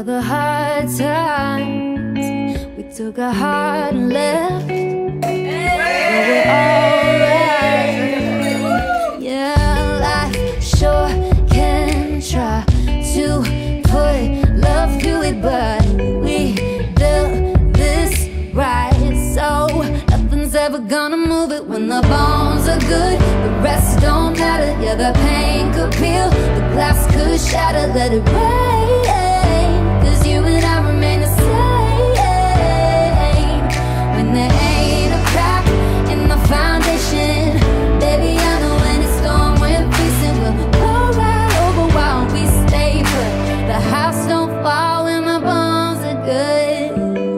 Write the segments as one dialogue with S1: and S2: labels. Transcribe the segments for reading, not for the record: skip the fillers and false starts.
S1: all the hard times, we took a hard left. But we're alright. Yeah, life sure can try to put love through it, but we built this right, so nothing's ever gonna move it. When the bones are good, the rest don't matter. Yeah, the pain could peel, the glass could shatter. Let it rain, 'cause you and I remain the same. When there ain't a crack in the foundation, baby, I know any storm we're facing will blow right over while we stay put. The house don't fall when the bones are good.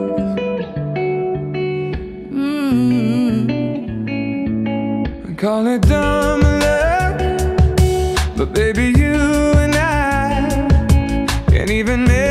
S2: Call it dumb luck, but baby, you and I can't even make